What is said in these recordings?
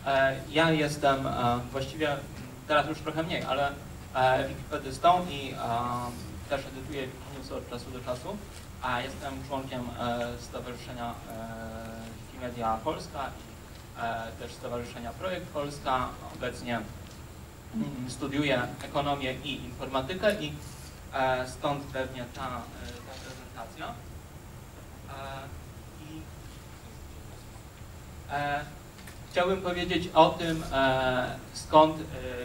Ja jestem właściwie teraz już trochę mniej, ale wikipedystą i też edytuję Wikiniusa od czasu do czasu. A jestem członkiem Stowarzyszenia Wikimedia Polska i też Stowarzyszenia Projekt Polska. Obecnie studiuję ekonomię i informatykę i stąd pewnie ta prezentacja. Chciałbym powiedzieć o tym, skąd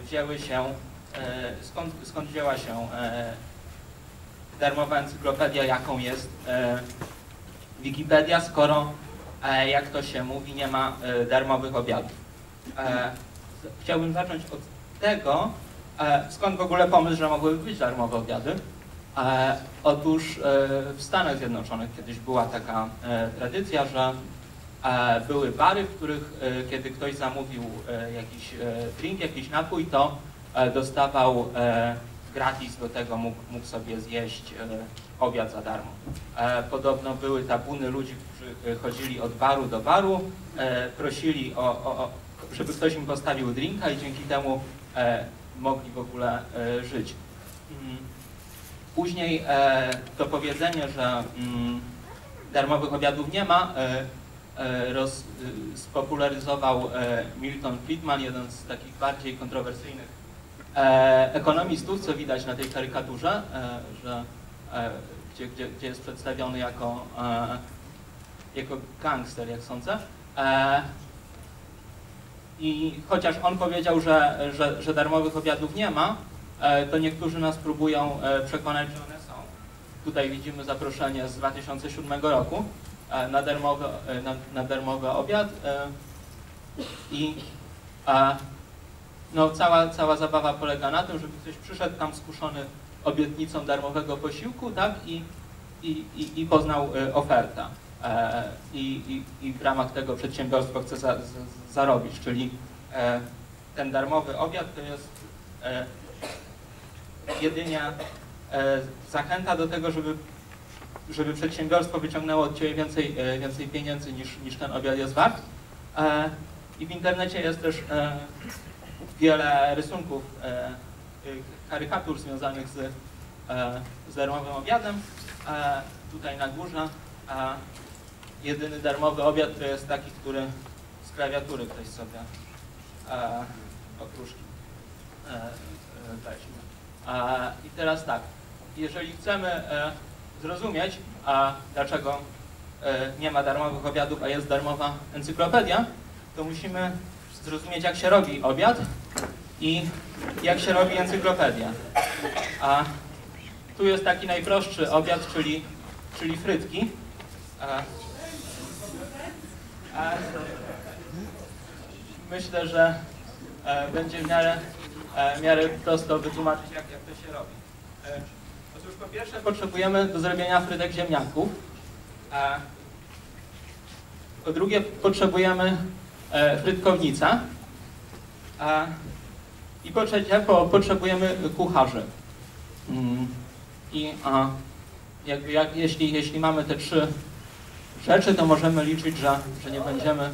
wzięła się darmowa encyklopedia, jaką jest Wikipedia, skoro, jak to się mówi, nie ma darmowych obiadów. Chciałbym zacząć od tego, skąd w ogóle pomysł, że mogłyby być darmowe obiady. Otóż w Stanach Zjednoczonych kiedyś była taka tradycja, że były bary, w których kiedy ktoś zamówił jakiś drink, jakiś napój, to dostawał gratis do tego, mógł sobie zjeść obiad za darmo. Podobno były tabuny ludzi, którzy chodzili od baru do baru, prosili żeby ktoś im postawił drinka i dzięki temu mogli w ogóle żyć. Później to powiedzenie, że darmowych obiadów nie ma, spopularyzował Milton Friedman, jeden z takich bardziej kontrowersyjnych ekonomistów, co widać na tej karykaturze, gdzie jest przedstawiony jako gangster, jak sądzę. I chociaż on powiedział, że darmowych obiadów nie ma, to niektórzy nas próbują przekonać, że one są. Tutaj widzimy zaproszenie z 2007 roku na darmowy obiad i no, cała zabawa polega na tym, żeby ktoś przyszedł tam skuszony obietnicą darmowego posiłku, tak, i poznał ofertę. I w ramach tego przedsiębiorstwo chce zarobić, czyli ten darmowy obiad to jest jedynie zachęta do tego, żeby przedsiębiorstwo wyciągnęło od Ciebie więcej pieniędzy niż ten obiad jest wart. I w internecie jest też wiele rysunków, karykatur związanych z darmowym obiadem. Tutaj na górze jedyny darmowy obiad to jest taki, który z klawiatury ktoś sobie okruszki weźmie. I teraz tak, jeżeli chcemy zrozumieć, dlaczego nie ma darmowych obiadów, a jest darmowa encyklopedia, to musimy zrozumieć, jak się robi obiad i jak się robi encyklopedia. Tu jest taki najprostszy obiad, czyli frytki. Myślę, że będzie w miarę prosto wytłumaczyć, jak to się robi. Otóż po pierwsze potrzebujemy do zrobienia frytek ziemniaków. Po drugie potrzebujemy frytkownica. I po trzecie potrzebujemy kucharzy. I jeśli mamy te trzy rzeczy, to możemy liczyć, że nie będziemy...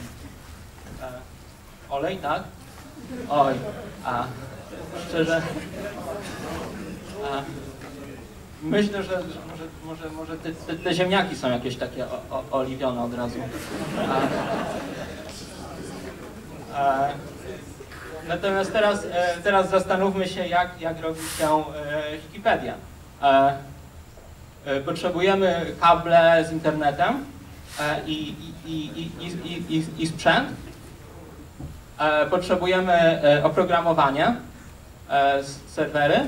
Olej, tak? Oj, szczerze... Myślę, że może te ziemniaki są jakieś takie oliwione od razu. Natomiast teraz zastanówmy się, jak robi się Wikipedia. Potrzebujemy kable z internetem i sprzęt. Potrzebujemy oprogramowanie, serwery,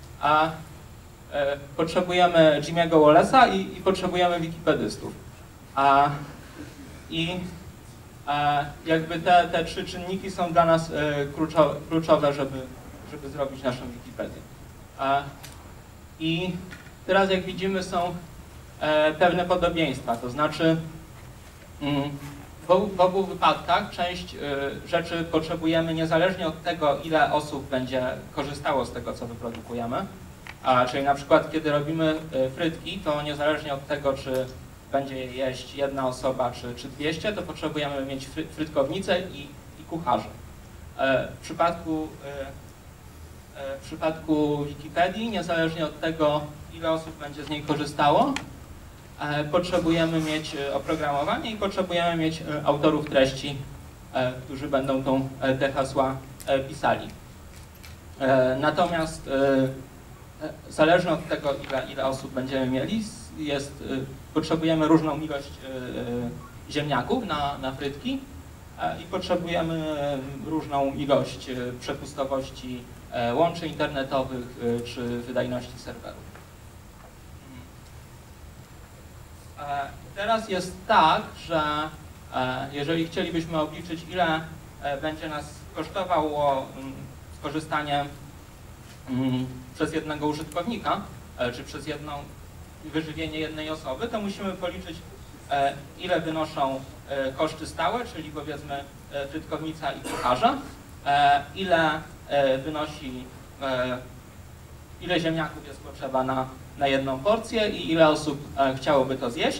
potrzebujemy Jimmy'ego Wallace'a i potrzebujemy wikipedystów. Jakby te trzy czynniki są dla nas kluczowe, żeby zrobić naszą Wikipedię. I teraz, jak widzimy, są pewne podobieństwa, to znaczy w obu wypadkach część rzeczy potrzebujemy niezależnie od tego, ile osób będzie korzystało z tego, co wyprodukujemy. Czyli na przykład, kiedy robimy frytki, to niezależnie od tego, czy będzie je jeść jedna osoba czy 200, to potrzebujemy mieć frytkownicę i kucharzy. W przypadku Wikipedii, niezależnie od tego, ile osób będzie z niej korzystało, potrzebujemy mieć oprogramowanie i potrzebujemy mieć autorów treści, którzy będą te hasła pisali. Natomiast zależnie od tego, ile osób będziemy mieli, potrzebujemy różną ilość ziemniaków na frytki i potrzebujemy różną ilość przepustowości łączy internetowych czy wydajności serwerów. Teraz jest tak, że jeżeli chcielibyśmy obliczyć, ile będzie nas kosztowało skorzystanie przez jednego użytkownika, czy przez wyżywienie jednej osoby, to musimy policzyć, ile wynoszą koszty stałe, czyli powiedzmy frytkownica i kucharza, ile ziemniaków jest potrzeba na jedną porcję i ile osób chciałoby to zjeść.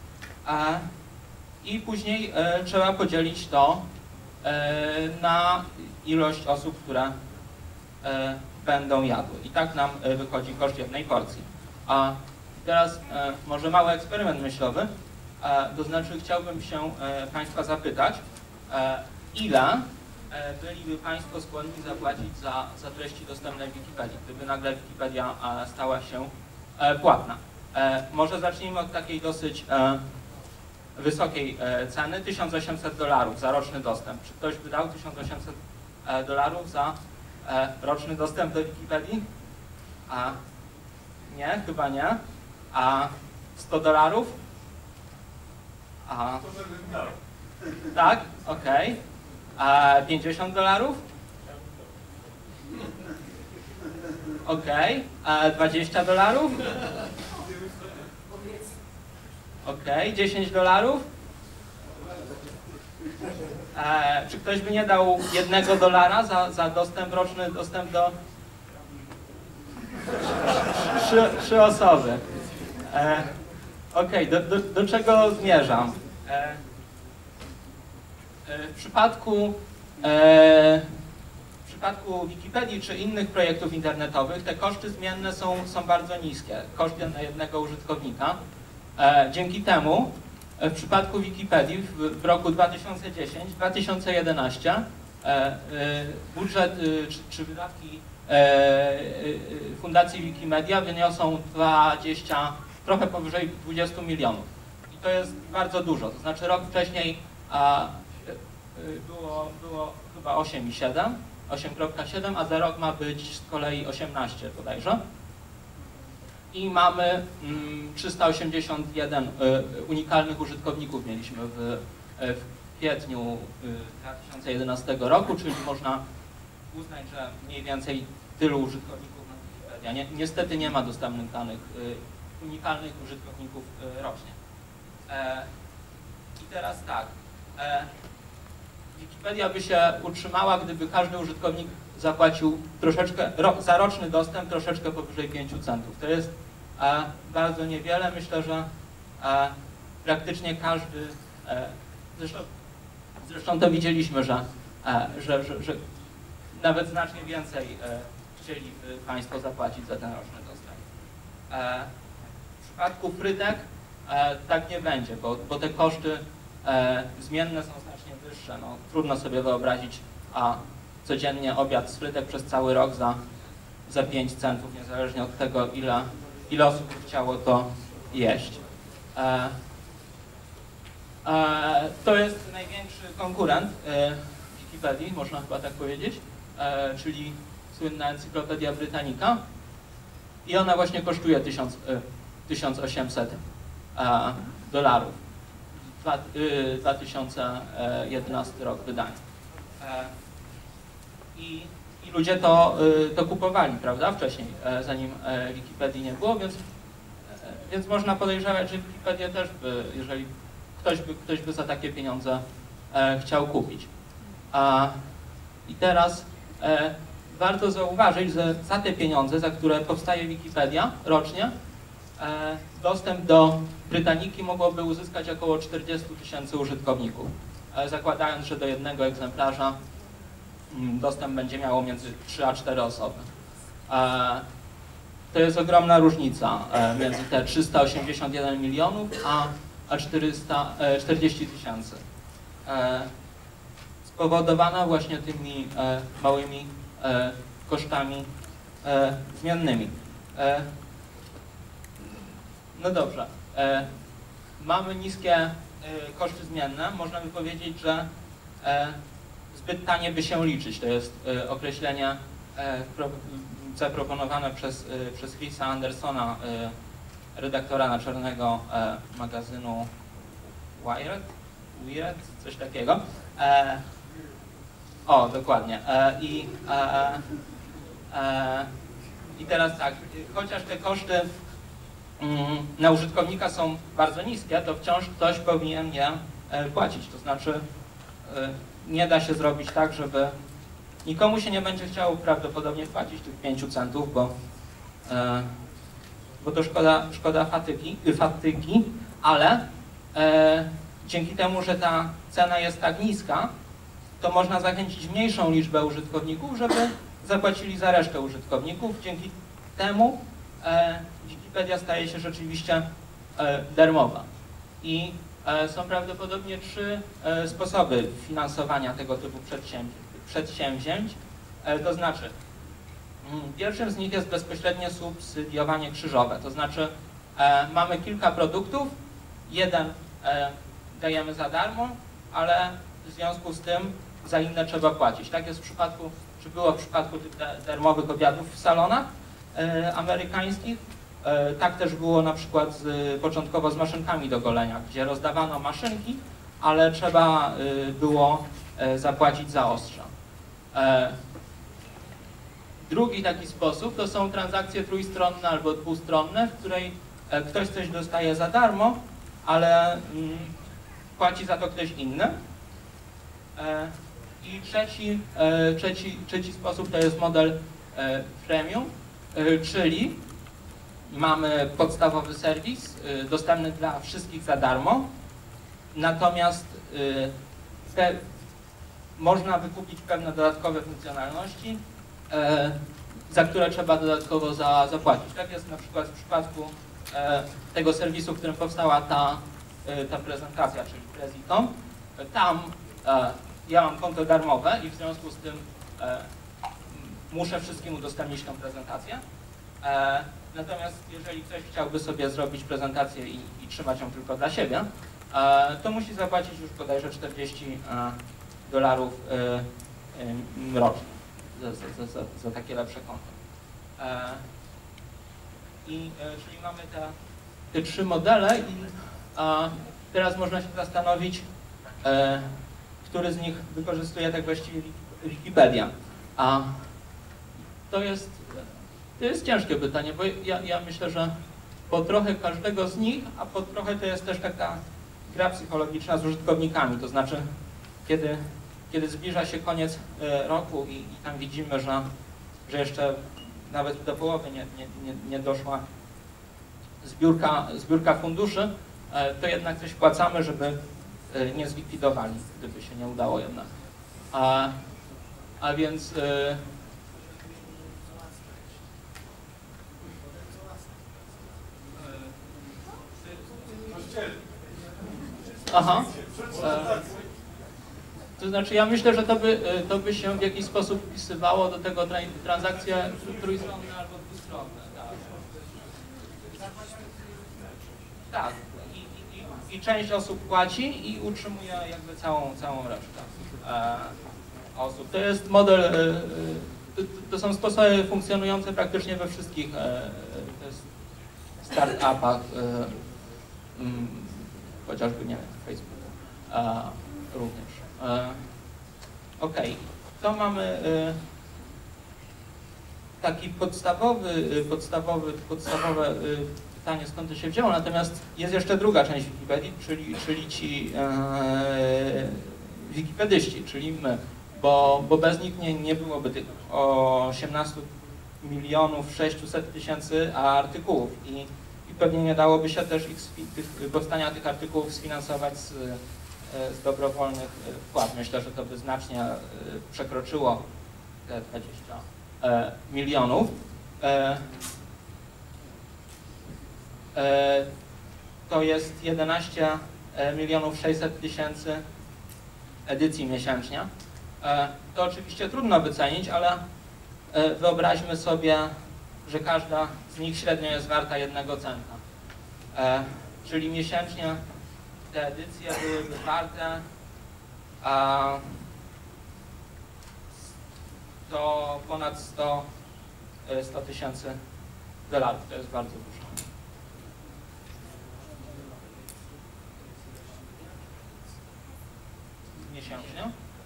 I później trzeba podzielić to na ilość osób, które będą jadły. I tak nam wychodzi koszt jednej porcji. A teraz może mały eksperyment myślowy. To znaczy chciałbym się Państwa zapytać, ile byliby Państwo skłonni zapłacić za treści dostępne w Wikipedii, gdyby nagle Wikipedia stała się płatna. Może zacznijmy od takiej dosyć wysokiej ceny, $1800 za roczny dostęp. Czy ktoś by dał $1800 za roczny dostęp do Wikipedii? Nie, chyba nie. A $100? Tak, okej. $50? Okej. $20? Okej. $10? Czy ktoś by nie dał $1 za roczny dostęp do 3 osoby? Okej, do czego zmierzam? W przypadku Wikipedii czy innych projektów internetowych te koszty zmienne są bardzo niskie. Koszt na jednego użytkownika. Dzięki temu w przypadku Wikipedii w roku 2010-2011 budżet czy wydatki Fundacji Wikimedia wyniosą trochę powyżej 20 milionów. I to jest bardzo dużo. To znaczy rok wcześniej było chyba 8,7, a za rok ma być z kolei 18 bodajże. I mamy 381 unikalnych użytkowników mieliśmy w kwietniu 2011 roku, czyli można uznać, że mniej więcej tylu użytkowników na Wikipedia. Niestety nie ma dostępnych danych unikalnych użytkowników rocznie. I teraz tak, Wikipedia by się utrzymała, gdyby każdy użytkownik zapłacił za roczny dostęp troszeczkę powyżej 5 centów. To jest bardzo niewiele. Myślę, że praktycznie każdy, zresztą to widzieliśmy, że nawet znacznie więcej chcieliby Państwo zapłacić za ten roczny dostęp. W przypadku frytek tak nie będzie, bo te koszty zmienne są znacznie wyższe. No, trudno sobie wyobrazić codziennie obiad z frytek przez cały rok za 5 centów, niezależnie od tego, ile osób by chciało to jeść. To jest największy konkurent Wikipedii, można chyba tak powiedzieć, czyli słynna Encyklopedia Britannica. I ona właśnie kosztuje $1800. 2011 rok wydania. I ludzie to kupowali, prawda, wcześniej, zanim Wikipedii nie było, więc można podejrzewać, że Wikipedię też by, jeżeli ktoś by za takie pieniądze chciał kupić. I teraz warto zauważyć, że za te pieniądze, za które powstaje Wikipedia rocznie, dostęp do Brytaniki mogłoby uzyskać około 40 000 użytkowników. zakładając, że do jednego egzemplarza dostęp będzie miało między 3 a 4 osoby. To jest ogromna różnica między te 381 milionów a 440 tysięcy. Spowodowana właśnie tymi małymi kosztami zmiennymi. No dobrze. Mamy niskie koszty zmienne. Można by powiedzieć, że zbyt tanie by się liczyć. To jest określenie zaproponowane przez Chrisa Andersona, redaktora naczelnego magazynu Wired, coś takiego. O, dokładnie. I teraz tak, chociaż te koszty na użytkownika są bardzo niskie, to wciąż ktoś powinien je płacić. To znaczy nie da się zrobić tak, żeby nikomu się nie będzie chciało prawdopodobnie płacić tych 5 centów, bo to szkoda fatygi, ale dzięki temu, że ta cena jest tak niska, to można zachęcić mniejszą liczbę użytkowników, żeby zapłacili za resztę użytkowników. Dzięki temu Wikipedia staje się rzeczywiście darmowa. I są prawdopodobnie 3 sposoby finansowania tego typu przedsięwzięć. To znaczy, pierwszym z nich jest bezpośrednie subsydiowanie krzyżowe. To znaczy, mamy kilka produktów, jeden dajemy za darmo, ale w związku z tym za inne trzeba płacić. Tak jest w przypadku, czy było w przypadku tych darmowych obiadów w salonach amerykańskich. Tak też było na przykład początkowo z maszynkami do golenia, gdzie rozdawano maszynki, ale trzeba było zapłacić za ostrza. Drugi taki sposób to są transakcje trójstronne albo dwustronne, w której ktoś coś dostaje za darmo, ale płaci za to ktoś inny. I trzeci sposób to jest model freemium, czyli mamy podstawowy serwis dostępny dla wszystkich za darmo, natomiast można wykupić pewne dodatkowe funkcjonalności, za które trzeba dodatkowo zapłacić. Tak jest na przykład w przypadku tego serwisu, w którym powstała ta prezentacja, czyli Prezito. Tam ja mam konto darmowe i w związku z tym muszę wszystkim udostępnić tę prezentację. Natomiast jeżeli ktoś chciałby sobie zrobić prezentację i trzymać ją tylko dla siebie, to musi zapłacić już bodajże $40 rocznie za takie lepsze konto. Czyli mamy te 3 modele i teraz można się zastanowić, który z nich wykorzystuje tak właściwie Wikipedia. To jest ciężkie pytanie, bo ja myślę, że po trochę każdego z nich, a po trochę to jest też taka gra psychologiczna z użytkownikami, to znaczy kiedy zbliża się koniec roku i tam widzimy, że jeszcze nawet do połowy nie doszła zbiórka funduszy, to jednak coś wpłacamy, żeby nie zlikwidowali, gdyby się nie udało jednak. A więc aha. To znaczy ja myślę, że to by się w jakiś sposób wpisywało do tego transakcje trójstronne albo dwustronne. Tak. I część osób płaci i utrzymuje jakby całą resztę osób. To jest model, to są sposoby funkcjonujące praktycznie we wszystkich start-upach, chociażby nie wiem, Facebooku również. Ok, to mamy taki podstawowe pytanie, skąd to się wzięło, natomiast jest jeszcze druga część Wikipedii, czyli ci wikipedyści, czyli my, bo bez nich nie byłoby tych 18 600 000 artykułów i pewnie nie dałoby się też powstania tych artykułów sfinansować z dobrowolnych wpłat. Myślę, że to by znacznie przekroczyło te 20 milionów. To jest 11 milionów 600 tysięcy edycji miesięcznie. To oczywiście trudno wycenić, ale wyobraźmy sobie, że każda z nich średnio jest warta 1 centa. Czyli miesięcznie te edycje byłyby warte to ponad 100 tysięcy dolarów. To jest bardzo dużo. Miesięcznie.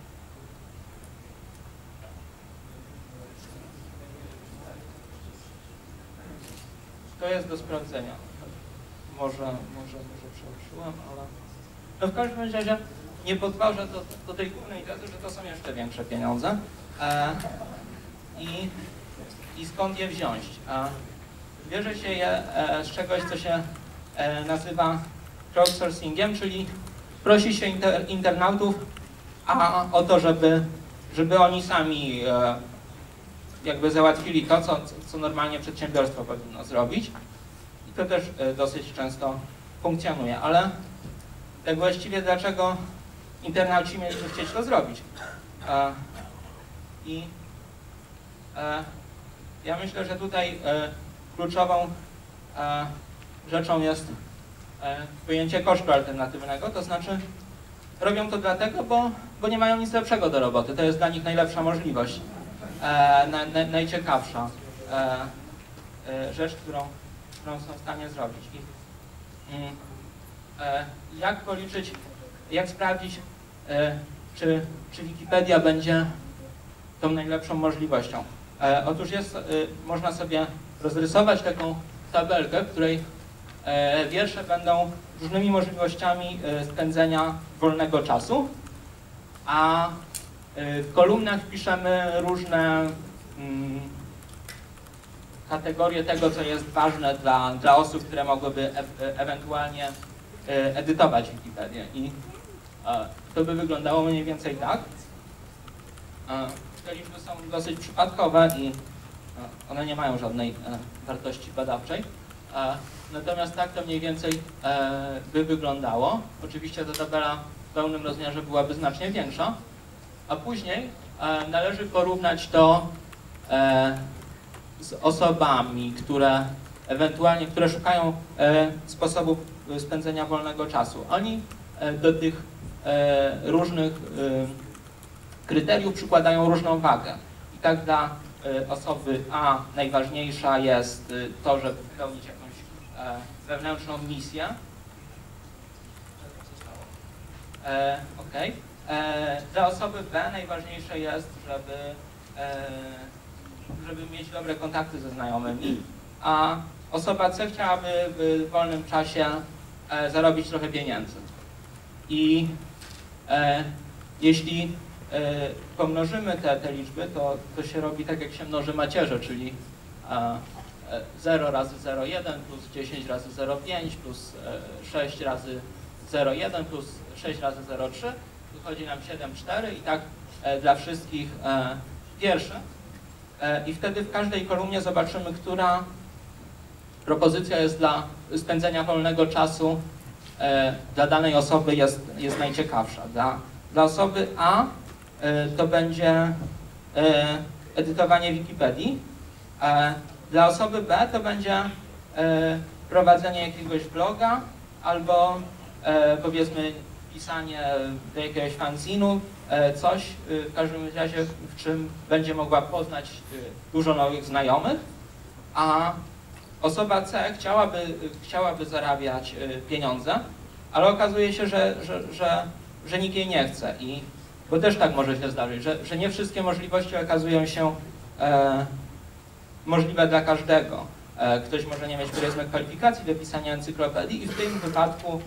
To jest do sprawdzenia. Może przeoczyłem, ale no w każdym razie nie podważę do tej głównej tezy, że to są jeszcze większe pieniądze. I skąd je wziąć? Bierze się je z czegoś, co się nazywa crowdsourcingiem, czyli prosi się internautów o to, żeby oni sami jakby załatwili to, co normalnie przedsiębiorstwo powinno zrobić. I to też dosyć często funkcjonuje, ale tak właściwie dlaczego internauci mieliby chcieć to zrobić? Ja myślę, że tutaj kluczową rzeczą jest pojęcie kosztu alternatywnego, to znaczy robią to dlatego, bo nie mają nic lepszego do roboty. To jest dla nich najlepsza możliwość, najciekawsza rzecz, którą są w stanie zrobić. Jak policzyć, jak sprawdzić, czy Wikipedia będzie tą najlepszą możliwością? Otóż można sobie rozrysować taką tabelkę, w której wiersze będą różnymi możliwościami spędzenia wolnego czasu, a w kolumnach piszemy różne kategorie tego, co jest ważne dla osób, które mogłyby ewentualnie edytować Wikipedię. I to by wyglądało mniej więcej tak. Te liczby są dosyć przypadkowe i one nie mają żadnej wartości badawczej. Natomiast tak to mniej więcej by wyglądało. Oczywiście ta tabela w pełnym rozmiarze byłaby znacznie większa, a później należy porównać to z osobami, które szukają sposobów spędzenia wolnego czasu. Oni do tych różnych kryteriów przykładają różną wagę. I tak dla osoby A najważniejsza jest to, żeby wypełnić jakąś wewnętrzną misję. Dla osoby B najważniejsze jest, żeby mieć dobre kontakty ze znajomymi, a osoba C chciałaby w wolnym czasie zarobić trochę pieniędzy. I jeśli pomnożymy te liczby, to się robi tak, jak się mnoży macierze, czyli 0 razy 0,1 plus 10 razy 0,5 plus 6 razy 0,1 plus 6 razy 0,3 wychodzi nam 7,4 i tak dla wszystkich wierszy. I wtedy w każdej kolumnie zobaczymy, która propozycja jest dla spędzenia wolnego czasu dla danej osoby jest najciekawsza. Dla osoby A to będzie edytowanie Wikipedii, dla osoby B to będzie prowadzenie jakiegoś bloga albo powiedzmy pisanie do jakiegoś fanzinu, coś w każdym razie, w czym będzie mogła poznać dużo nowych znajomych, a osoba C chciałaby zarabiać pieniądze, ale okazuje się, że nikt jej nie chce. Bo też tak może się zdarzyć, że nie wszystkie możliwości okazują się możliwe dla każdego. Ktoś może nie mieć, powiedzmy, kwalifikacji do pisania encyklopedii i w tym wypadku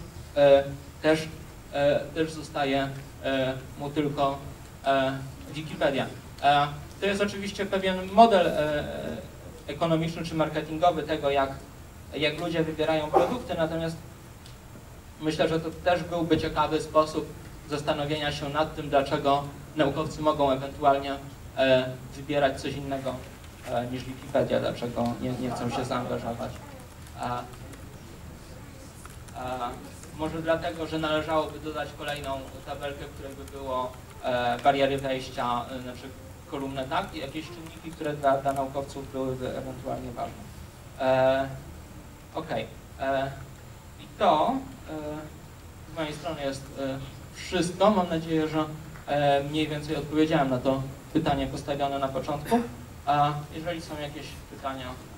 też zostaje mu tylko Wikipedia. To jest oczywiście pewien model ekonomiczny czy marketingowy tego, jak ludzie wybierają produkty, natomiast myślę, że to też byłby ciekawy sposób zastanowienia się nad tym, dlaczego naukowcy mogą ewentualnie wybierać coś innego niż Wikipedia, dlaczego nie chcą się zaangażować. Może dlatego, że należałoby dodać kolejną tabelkę, w której by było bariery wejścia, znaczy kolumnę, tak? I jakieś czynniki, które dla naukowców byłyby ewentualnie ważne. Okej. I to z mojej strony jest wszystko. Mam nadzieję, że mniej więcej odpowiedziałem na to pytanie postawione na początku. A jeżeli są jakieś pytania,